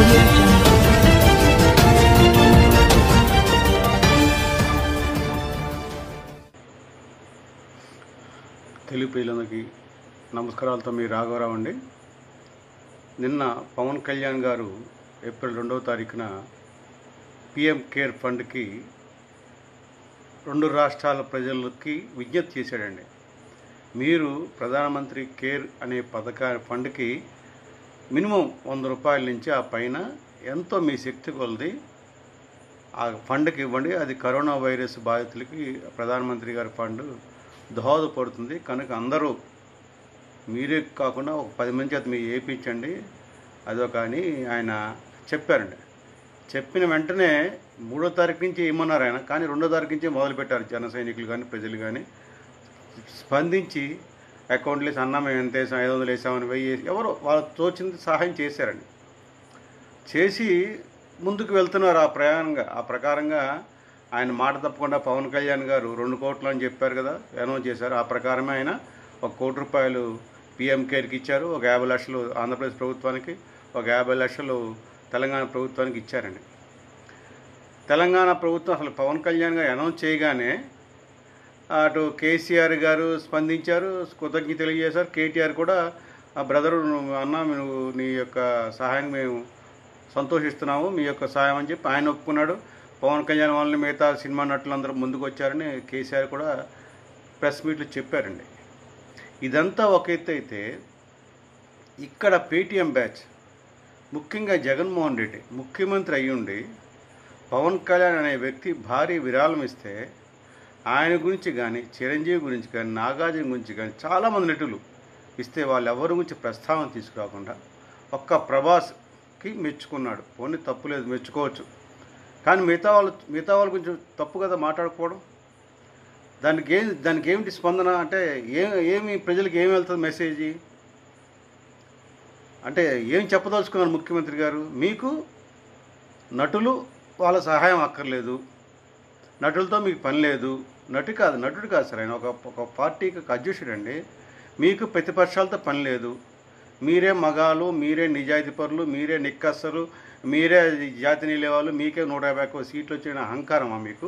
audio jungle. Telugu ప్రియులందరికీ నమస్కారాలతో మీ రాఘవరావు అండి. నిన్న పవన్ కళ్యాణ్ గారు ఏప్రిల్ 2వ తారీఖున పిఎం కేర్ ఫండ్కి 2 రాష్ట్రాల ప్రజలకి విజ్ఞప్తి చేశాడండి. మీరు ప్రధానమంత్రి కేర్ అనే ఫండ్కి మినిమం 100 రూపాయల నుంచి ఆ పైన ఎంతో మీ శక్తి కొలది ఆ ఫండ్కి ఇవ్వండి. అది కరోనా వైరస్ బాధితులకి ప్రధానమంత్రి గారి ఫండ్ దోహదపడుతుంది కనుక అందరూ మీరే కాకుండా ఒక 10 మంది చేత మీరు వేయించండి అదొక అని ఆయన చెప్పారండి. చెప్పిన వెంటనే 3వ తారీఖు నుంచి ఇమ్మన్నారు ఆయన, కానీ 2వ తారీఖు నుంచే మొదలుపెట్టారు జన సైనికులు కానీ ప్రజలు కానీ స్పందించి అకౌంట్లు వేసి అన్నా మేము ఎంత వేసాం 500 వేసామని 1000 ఎవరో వాళ్ళకి తోచింది సహాయం చేశారండి. చేసి ముందుకు వెళ్తున్నారు ఆ ప్రకారంగా ఆయన మాట తప్పకుండా పవన్ కళ్యాణ్ గారు 2 కోట్లు అని చెప్పారు కదా, అనౌన్స్ చేశారు. ఆ ప్రకారమే ఆయన 1 కోటి రూపాయలు పిఎం కేర్కి ఇచ్చారు, ఒక 50 లక్షలు ఆంధ్రప్రదేశ్ ప్రభుత్వానికి, ఒక 50 లక్షలు తెలంగాణ ప్రభుత్వానికి ఇచ్చారండి. తెలంగాణ ప్రభుత్వం అసలు పవన్ కళ్యాణ్ గారు అనౌన్స్ చేయగానే అటు కేసీఆర్ గారు స్పందించారు, కృతజ్ఞత తెలియజేశారు. కేటీఆర్ కూడా ఆ బ్రదరు అన్న నువ్వు నీ యొక్క సహాయం మేము సంతోషిస్తున్నాము, మీ యొక్క సహాయం అని చెప్పి ఆయన ఒప్పుకున్నాడు. పవన్ కళ్యాణ్ వాళ్ళని మిగతా సినిమా నటులందరూ ముందుకు వచ్చారని కేసీఆర్ కూడా ప్రెస్ మీట్లు చెప్పారండి. ఇదంతా ఒక ఎత్తు అయితే ఇక్కడ పేటీఎం బ్యాచ్ ముఖ్యంగా జగన్మోహన్ రెడ్డి ముఖ్యమంత్రి అయ్యుండి పవన్ కళ్యాణ్ అనే వ్యక్తి భారీ విరాళం ఇస్తే ఆయన గురించి కానీ చిరంజీవి గురించి కానీ నాగార్జున గురించి కానీ చాలామంది నటులు ఇస్తే వాళ్ళు ఎవరి గురించి ప్రస్తావన తీసుకురాకుండా ఒక్క ప్రభాస్కి మెచ్చుకున్నాడు. పోనీ తప్పులేదు, మెచ్చుకోవచ్చు, కానీ మిగతా వాళ్ళ గురించి తప్పు కదా మాట్లాడుకోవడం. దానికి ఏమిటి స్పందన అంటే ఏమి ప్రజలకు ఏమి వెళ్తుంది మెసేజ్ అంటే ఏం చెప్పదలుచుకున్నారు ముఖ్యమంత్రి గారు? మీకు నటులు వాళ్ళ సహాయం అక్కర్లేదు, నటులతో మీకు పని లేదు. నటుడు కాదు సార్ ఆయన ఒక పార్టీకి అధ్యక్షుడు అండి. మీకు ప్రతిపక్షాలతో పని లేదు, మీరే మగాలు, మీరే నిజాయితీ పరులు, మీరే నిక్కస్సరు, మీరే జాతి నిలేవాళ్ళు, మీకే 150 సీట్లు వచ్చిన అహంకారమా మీకు?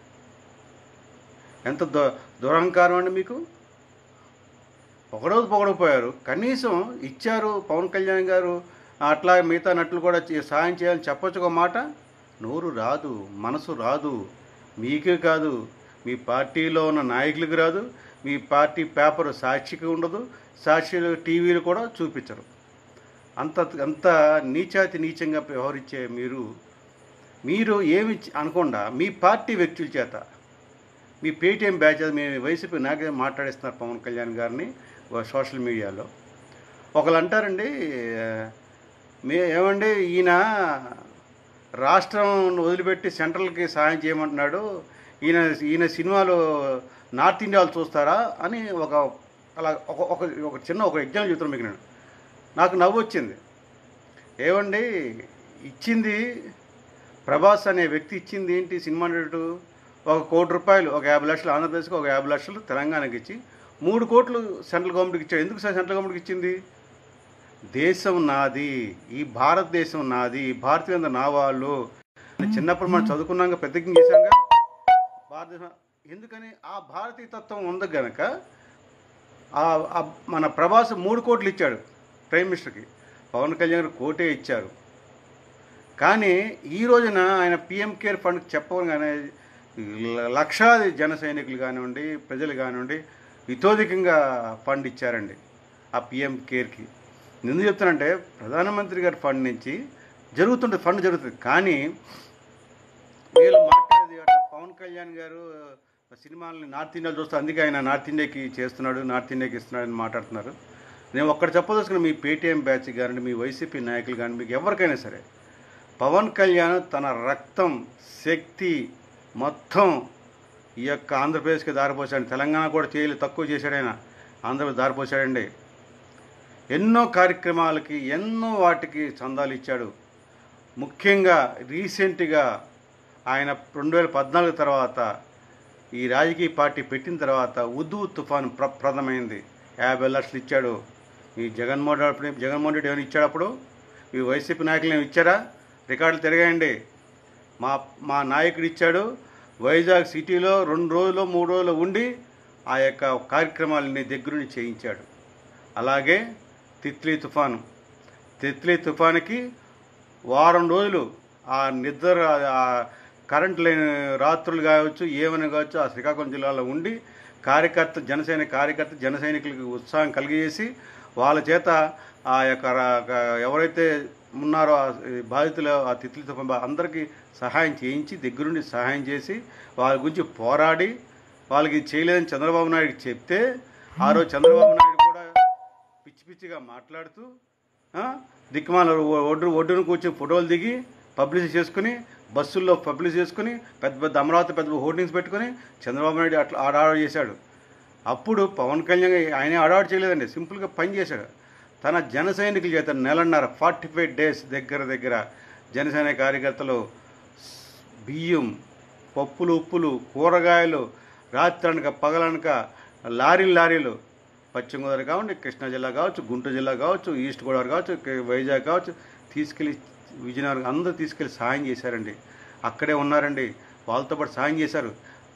ఎంత దురహంకారం అండి మీకు. ఒకరోజు పొగడపోయారు, కనీసం ఇచ్చారు పవన్ కళ్యాణ్ గారు, అట్లా మిగతా నటులు కూడా సహాయం చేయాలని చెప్పొచ్చు ఒక మాట. నోరు రాదు, మనసు రాదు, మీకే కాదు మీ పార్టీలో ఉన్న నాయకులకు రాదు, మీ పార్టీ పేపర్ సాక్షికి ఉండదు, సాక్షి టీవీలు కూడా చూపించరు. అంత నీచంగా వ్యవహరించే మీరు ఏమి అనకుండా మీ పార్టీ వ్యక్తుల చేత మీ పేటీఎం బ్యాచ్ మీ వైసీపీ నాకే మాట్లాడిస్తున్నారు పవన్ కళ్యాణ్ గారిని సోషల్ మీడియాలో. ఒకళ్ళు అంటారండి, ఏమండి ఈయన రాష్ట్రం వదిలిపెట్టి సెంట్రల్కి సాయం చేయమంటున్నాడు, ఈయన సినిమాలు నార్త్ ఇండియాలో చూస్తారా అని ఒక చిన్న ఎగ్జాంపుల్ చెప్తాను మీకు. నాకు నవ్వు వచ్చింది. ఏమండి ఇచ్చింది ప్రభాస్ అనే వ్యక్తి ఇచ్చింది ఏంటి? సినిమా నటుడు 1 కోటి రూపాయలు, ఒక 50 లక్షలు ఆంధ్రప్రదేశ్కి, ఒక 50 లక్షలు తెలంగాణకి ఇచ్చి 3 కోట్లు సెంట్రల్ గవర్నమెంట్కి ఇచ్చాడు. ఎందుకు సార్ సెంట్రల్ గవర్నమెంట్కి ఇచ్చింది? దేశం నాది, ఈ భారతదేశం నాది, ఈ భారతీయులందరూ నా వాళ్ళు. చిన్నప్పుడు మనం చదువుకున్నాక ప్రతిజ్ఞ చేశాక భారతదేశం ఎందుకని ఆ భారతీయ తత్వం ఉంది కనుక మన ప్రభాస్ 3 కోట్లు ఇచ్చాడు ప్రైమ్ మినిస్టర్కి, పవన్ కళ్యాణ్ గారు 1 కోటే ఇచ్చారు. కానీ ఈ రోజున ఆయన పిఎం కేర్ ఫండ్కి చెప్పగానే లక్షాది జన సైనికులు కానివ్వండి, ప్రజలు కానివ్వండి ఇతోధికంగా ఫండ్ ఇచ్చారండి ఆ పిఎం కేర్కి. ఎందుకు చెప్తానంటే ప్రధానమంత్రి గారి ఫండ్ నుంచి ఫండ్ జరుగుతుంది, కానీ వీళ్ళు మాట్లాడేది పవన్ కళ్యాణ్ గారు సినిమాలని నార్త్ ఇండియాలో చూస్తే అందుకే ఆయన నార్త్ ఇండియాకి చేస్తున్నాడు, నార్త్ ఇండియాకి ఇస్తున్నాడు అని మాట్లాడుతున్నారు. నేను ఒక్కటి చెప్పదలుచుకున్న మీ పేటీఎం బ్యాచ్ కానీ మీ వైసీపీ నాయకులు కానీ మీకు ఎవరికైనా సరే, పవన్ కళ్యాణ్ తన రక్తం శక్తి మొత్తం ఈ యొక్క ఆంధ్రప్రదేశ్కి దారిపోసాడు. తెలంగాణ కూడా తక్కువ చేశాడు ఆయన, ఆంధ్రప్రదేశ్ దారిపోసాడండి. ఎన్నో కార్యక్రమాలకి ఎన్నో వాటికి చందాలు ఇచ్చాడు. ముఖ్యంగా రీసెంట్గా ఆయన 2014 తర్వాత ఈ రాజకీయ పార్టీ పెట్టిన తర్వాత ఉద్దు తుఫాను ప్రథమైంది. 50 లక్షలు ఇచ్చాడు. మీ జగన్మోహన్ రెడ్డి ఏమైనా ఇచ్చాడు? అప్పుడు ఈ వైసీపీ నాయకులు ఇచ్చారా? రికార్డులు తిరగాయండి. మా మా నాయకుడు ఇచ్చాడు. వైజాగ్ సిటీలో 2 రోజులు 3 రోజులు ఉండి ఆ యొక్క కార్యక్రమాలని దగ్గరుండి చేయించాడు. అలాగే తిత్లీ తుఫానుకి వారం రోజులు ఆ నిద్ర, ఆ కరెంట్ లేని రాత్రులు కావచ్చు, ఏమైనా కావచ్చు, ఆ శ్రీకాకుళం జిల్లాలో ఉండి జన సైనికులకు ఉత్సాహం కలిగజేసి వాళ్ళ చేత ఆ యొక్క ఎవరైతే ఉన్నారో ఆ బాధితులు, ఆ తిత్లీ తుఫాను అందరికీ సహాయం చేయించి దగ్గరుండి సహాయం చేసి వాళ్ళ గురించి పోరాడి వాళ్ళకి చేయలేదని చంద్రబాబు నాయుడుకి చెప్తే ఆ రోజు చంద్రబాబు నాయుడు కూడా పిచ్చిగా మాట్లాడుతూ దిక్కుమాల ఒడ్డును కూర్చొని ఫోటోలు దిగి పబ్లిసిటీ చేసుకుని, బస్సుల్లో పబ్లిసిటీ చేసుకుని, పెద్ద అమరావతి పెద్ద హోర్డింగ్స్ పెట్టుకుని చంద్రబాబు నాయుడు అట్లా ఆడాడు చేశాడు. అప్పుడు పవన్ కళ్యాణ్ ఆయన ఆడాడు చేయలేదండి, సింపుల్గా పని చేశాడు. తన జన సైనికుల చేత 45 డేస్ దగ్గర జనసేన కార్యకర్తలు బియ్యం, పప్పులు, ఉప్పులు, కూరగాయలు రాత్రనక పగలనక లారీలు పశ్చిమ గోదావరి కావండి, కృష్ణా జిల్లా కావచ్చు, గుంటూరు జిల్లా కావచ్చు, ఈస్ట్ గోదావరి కావచ్చు, వైజాగ్ కావచ్చు, తీసుకెళ్ళి విజయనగరం అందరూ తీసుకెళ్ళి సాయం చేశారండి. అక్కడే ఉన్నారండి, వాళ్ళతో పాటు సాయం చేశారు.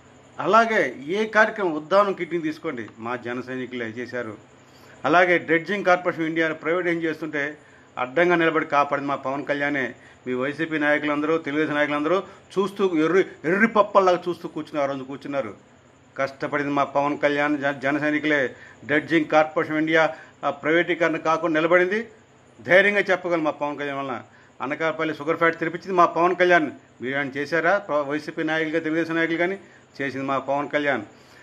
అలాగే ఏ కార్యక్రమం ఉద్దానం కిట్ని తీసుకోండి, మా జన సైనికులే చేశారు. అలాగే డ్రెడ్జింగ్ కార్పొరేషన్ ఇండియాని ప్రైవేటైజ్ చేస్తుంటే అడ్డంగా నిలబడి కాపాడింది మా పవన్ కళ్యాణే. మీ వైసీపీ నాయకులందరూ, తెలుగుదేశం నాయకులందరూ చూస్తూ ఎర్రి పప్పల్లాగా చూస్తూ కూర్చున్నారు. ఆ రోజు కూర్చున్నారు. కష్టపడింది మా పవన్ కళ్యాణ్, జన సైనికులే. డ్రెడ్జింగ్ కార్పొరేషన్ ఇండియా ప్రైవేటీకరణ కాకుండా నిలబడింది. ధైర్యంగా చెప్పగలం మా పవన్ కళ్యాణ్ వలన. అనకాపల్లి షుగర్ ఫ్యాక్టరీ తెరిపించింది మా పవన్ కళ్యాణ్. మీరు ఆయన చేశారా? వైసీపీ నాయకులుగా, తెలుగుదేశం నాయకులు కానీ చేసింది మా పవన్ కళ్యాణ్.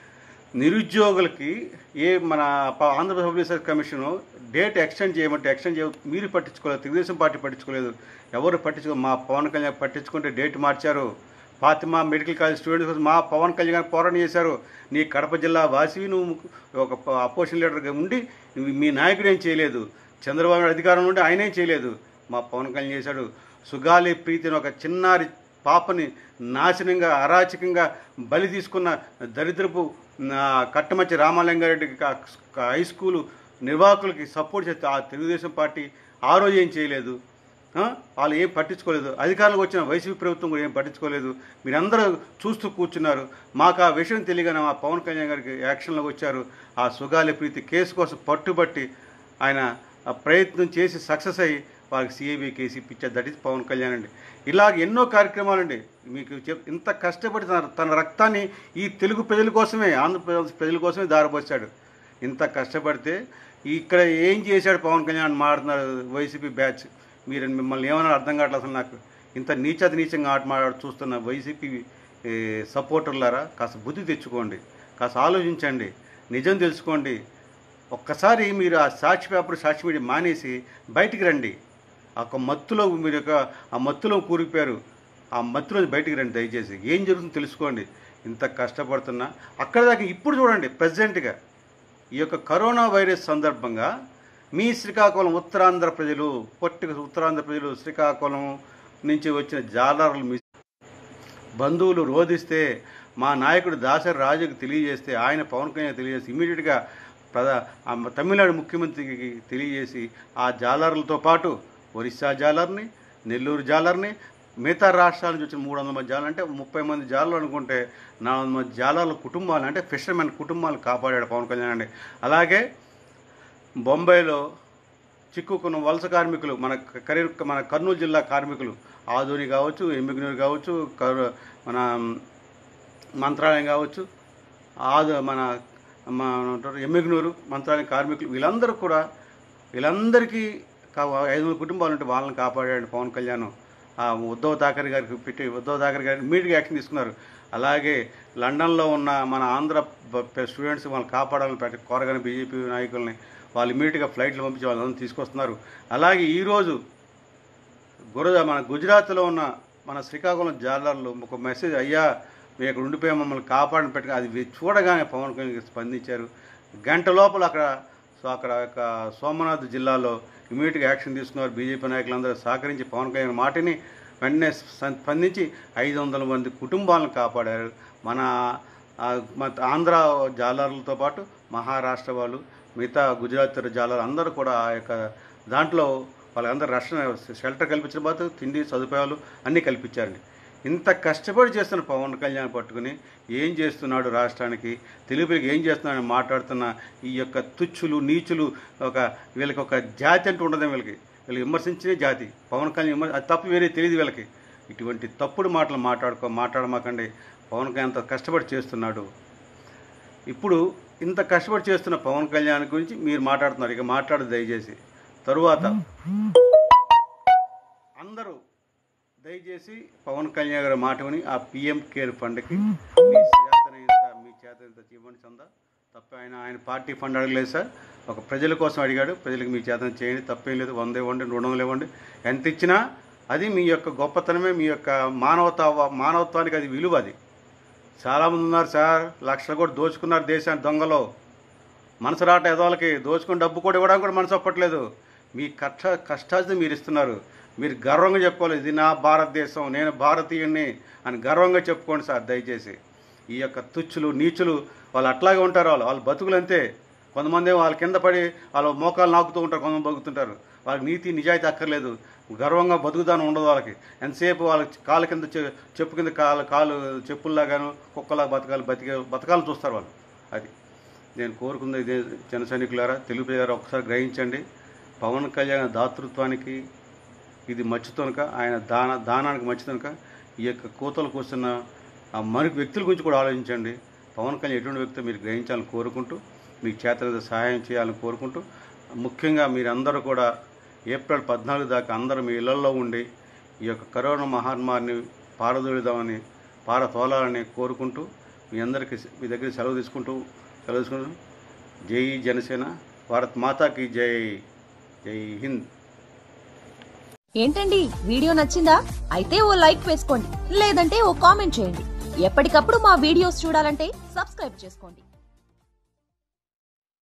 నిరుద్యోగులకి మన Andhra Pradesh public service commission date extend చేయమంటే మీరు పట్టించుకోలేదు, తెలుగుదేశం పార్టీ పట్టించుకోలేదు, ఎవరు పట్టించుకో. మా పవన్ కళ్యాణ్ పట్టించుకుంటే డేట్ మార్చారు. ఫాతిమా మెడికల్ కాలేజ్ స్టూడెంట్స్ కోసం మా పవన్ కళ్యాణ్ పోరాటం చేశారు. నీ కడప జిల్లా వాసివి, నువ్వు ఒక అపోజిషన్ లీడర్గా ఉండి మీ నాయకుడు ఏం చేయలేదు. చంద్రబాబు నాయుడు అధికారంలో ఉండి ఆయన ఏం చేయలేదు. మా పవన్ కళ్యాణ్ చేశాడు. సుగాలి ప్రీతిని ఒక చిన్నారి పాపని నాశనంగా, అరాచకంగా బలి తీసుకున్న దరిద్రపు కట్టమచ్చి రామాలింగారెడ్డి హై స్కూలు నిర్వాహకులకి సపోర్ట్ చేస్తే ఆ తెలుగుదేశం పార్టీ ఆ రోజు ఏం చేయలేదు. వాళ్ళు ఏం పట్టించుకోలేదు. అధికారులకు వచ్చిన వైసీపీ ప్రభుత్వం కూడా ఏం పట్టించుకోలేదు. మీరందరూ చూస్తూ కూర్చున్నారు. మాకు ఆ విషయం తెలియగానే మా పవన్ కళ్యాణ్ గారికి యాక్షన్లోకి వచ్చారు. ఆ సుగాలి ప్రీతి కేసు కోసం పట్టుబట్టి ఆయన ప్రయత్నం చేసి సక్సెస్ అయ్యి వాళ్ళకి సిఐబి కేసు ఇప్పించారు. దట్ ఈస్ పవన్ కళ్యాణ్ అండి. ఇలాగ ఎన్నో కార్యక్రమాలండి. మీకు ఇంత కష్టపడి తన రక్తాన్ని ఈ తెలుగు ప్రజల కోసమే, ఆంధ్రప్రదేశ్ ప్రజల కోసమే దారిపోసాడు. ఇంత కష్టపడితే ఇక్కడ ఏం చేశాడు పవన్ కళ్యాణ్ మాట్లాడుతున్నారు వైసీపీ బ్యాచ్. మీరు మిమ్మల్ని ఏమన్నా అర్థం కావట్లేదు అసలు నాకు. ఇంత నీచంగా ఆట మాట్లాడు చూస్తున్న వైసీపీ సపోర్టర్లారా, కాస్త బుద్ధి తెచ్చుకోండి, కాస్త ఆలోచించండి, నిజం తెలుసుకోండి. ఒక్కసారి మీరు ఆ సాక్షి పేపర్, సాక్షి మీడియా మానేసి బయటికి రండి. ఒక మత్తులో మీరు ఆ మత్తులో కూరిపోయారు. ఆ మత్తులో బయటికి రండి దయచేసి. ఏం జరుగుతుందో తెలుసుకోండి. ఇంత కష్టపడుతున్నా అక్కడ దాకా ఇప్పుడు చూడండి. ప్రెసిడెంట్గా ఈ యొక్క కరోనా వైరస్ సందర్భంగా మీ శ్రీకాకుళం ఉత్తరాంధ్ర ప్రజలు, ఉత్తరాంధ్ర ప్రజలు, శ్రీకాకుళం నుంచి వచ్చిన జాలర్లు మీ బంధువులు రోధిస్తే, మా నాయకుడు దాసరి రాజుకి తెలియజేస్తే, ఆయన పవన్ కళ్యాణ్ తెలియజేసి ఇమీడియట్గా తమిళనాడు ముఖ్యమంత్రికి తెలియజేసి ఆ జాలర్లతో పాటు ఒరిస్సా జాలర్ని, నెల్లూరు జాలర్ని, మిగతా రాష్ట్రాల నుంచి వచ్చిన 300 మంది జాలర్లు, అంటే 30 మంది జాలర్లు అనుకుంటే 400 మంది జాలర్ల కుటుంబాలు, అంటే ఫిషర్మెన్ కుటుంబాలు కాపాడాడు పవన్ కళ్యాణ్ అండి. అలాగే బొంబాయిలో చిక్కుకున్న వలస కార్మికులు, మన కర్నూలు జిల్లా కార్మికులు, ఆదోని కావచ్చు, ఎమ్మిగనూరు కావచ్చు, మన మంత్రాలయం కావచ్చు, మన ఎమ్మిగనూరు, మంత్రాలయం కార్మికులు, వీళ్ళందరికీ 500 కుటుంబాలు ఉంటే వాళ్ళని కాపాడాడు పవన్ కళ్యాణ్. ఉద్ధవ్ ఠాకరే గారికి ఇమీడియట్గా యాక్షన్ తీసుకున్నారు. అలాగే లండన్లో ఉన్న మన ఆంధ్ర స్టూడెంట్స్ వాళ్ళని కాపాడాలని కోరగానే బీజేపీ నాయకుల్ని వాళ్ళు ఇమీడియట్గా ఫ్లైట్లు పంపించి వాళ్ళందరూ తీసుకొస్తున్నారు. అలాగే ఈరోజు మన గుజరాత్లో ఉన్న మన శ్రీకాకుళం జాలర్లు ఒక మెసేజ్, అయ్యా మేము ఇక్కడ ఉండిపోయా, మమ్మల్ని కాపాడని పెట్టుకుని అది చూడగానే పవన్ కళ్యాణ్ స్పందించారు. గంట లోపల అక్కడ సోమనాథ్ జిల్లాలో ఇమీడియట్గా యాక్షన్ తీసుకున్నారు. బీజేపీ నాయకులందరూ సహకరించి పవన్ కళ్యాణ్ మాటని వెంటనే స్పందించి 500 మంది కుటుంబాలను కాపాడారు. మన ఆంధ్ర జాలర్లతో పాటు మహారాష్ట్ర వాళ్ళు, మిగతా గుజరాత్ జాలర్లు అందరూ కూడా ఆ యొక్క దాంట్లో వాళ్ళందరూ రక్షణ షెల్టర్ కల్పించిన బాధ తిండి సదుపాయాలు అన్నీ కల్పించారండి. ఇంత కష్టపడి చేస్తున్న పవన్ కళ్యాణ్ పట్టుకుని ఏం చేస్తున్నాడు రాష్ట్రానికి, తెలుగుకి ఏం చేస్తున్నాడని మాట్లాడుతున్న ఈ యొక్క తుచ్చులు నీచులు, వీళ్ళకి ఒక జాతి అంటూ ఉండదు. వీళ్ళకి విమర్శించే జాతి పవన్ కళ్యాణ్ అది తప్పు వేరే తెలియదు వీళ్ళకి. ఇటువంటి తప్పుడు మాటలు మాట్లాడమాకండి. పవన్ కళ్యాణ్ అంత కష్టపడి చేస్తున్నాడు. ఇప్పుడు ఇంత కష్టపడి చేస్తున్న పవన్ కళ్యాణ్ గురించి మీరు మాట్లాడుతున్నారు. ఇక మాట్లాడదు దయచేసి. తరువాత అందరూ దయచేసి పవన్ కళ్యాణ్ గారి మాట విని ఆ పిఎం కేర్ ఫండ్కి మీ చేతనంత ఇవ్వండి చందా. తప్ప ఆయన పార్టీ ఫండ్ అడగలేదు సార్, ఒక ప్రజల కోసం అడిగాడు. ప్రజలకు మీ చేతన చేయండి, తప్పేం లేదు. 100 ఇవ్వండి, 200 ఇవ్వండి, ఎంత ఇచ్చినా అది మీ యొక్క గొప్పతనమే, మీ యొక్క మానవత్వానికి అది విలువ. అది చాలామంది ఉన్నారు సార్, లక్షలు కూడా దోచుకున్నారు దేశాన్ని దొంగలో. మనసు రాట ఎదవాళ్ళకి దోచుకుని డబ్బు కూడా ఇవ్వడానికి కూడా మనసు ఒప్పట్లేదు. మీ కష్టాన్ని మీరు ఇస్తున్నారు. మీరు గర్వంగా చెప్పుకోవాలి, ఇది నా భారతదేశం, నేను భారతీయుణ్ణి అని గర్వంగా చెప్పుకోండి సార్ దయచేసి. ఈ యొక్క తుచ్చులు నీచులు వాళ్ళు అట్లాగే ఉంటారు. వాళ్ళ బతుకులు అంతే. కొంతమంది వాళ్ళ కింద పడి వాళ్ళ మోకాలు నాకుతూ ఉంటారు, కొంతమంది బతుకుతుంటారు. వాళ్ళకి నీతి నిజాయితీ అక్కర్లేదు, గర్వంగా బతుకుదానం ఉండదు వాళ్ళకి. ఎంతసేపు వాళ్ళ కాళ్ళ కింద చెప్పు కింద కాలు చెప్పుల్లాగాను కుక్కలా బతకాలని చూస్తారు వాళ్ళు. అది నేను కోరుకుంది. ఇదే జన సైనికులారా, తెలుగు ప్రజలారా, ఒకసారి గ్రహించండి. పవన్ కళ్యాణ్ దాతృత్వానికి ఇది మచ్చుతోనక, ఆయన దానానికి మచ్చుతోనక ఈ యొక్క కూతలు కూర్చున్న ఆ వ్యక్తుల గురించి కూడా ఆలోచించండి. పవన్ కళ్యాణ్ ఎటువంటి వ్యక్తితో మీరు గ్రహించాలని కోరుకుంటూ, మీకు చేతనైతే సహాయం చేయాలని కోరుకుంటూ, ముఖ్యంగా మీరందరూ కూడా ఏప్రిల్ 14 దాకా అందరూ మీ ఇళ్లలో ఉండి ఈ యొక్క కరోనా మహమ్మారిని పారతోలాలని కోరుకుంటూ, మీ దగ్గర సెలవు తీసుకుంటూ జై జనసేన, భారత్ మాతాకి జై, జై హింద్. ఏంటండి వీడియో నచ్చిందా? అయితే ఓ లైక్ వేసుకోండి, లేదంటే ఓ కామెంట్ చేయండి. ఎప్పటికప్పుడు మా వీడియోస్ చూడాలంటే సబ్స్క్రైబ్ చేసుకోండి.